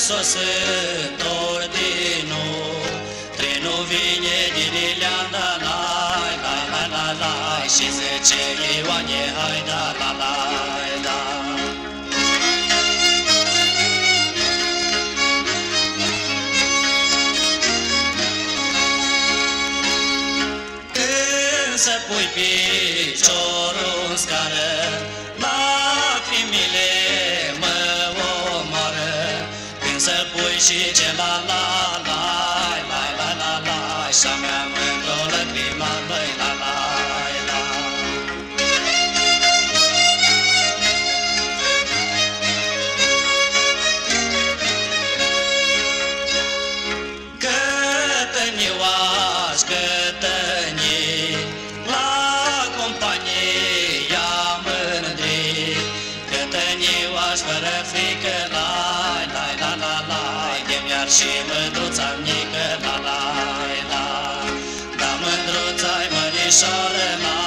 sosător din nou, trenul vine din Ileana, la, și zice Ioane, hai da, la. Când să pui piciorul în scară, lacrimile mă omoară. Când să pui și ce la, și-a mea mândră lăcrima, băi, la. Cătănioași, cătănii, la companie am mândrit. Cătănioași, fără frică, la, de-mi-ar și mândruța mică, la. Da, mândruța-i mărișoară, la.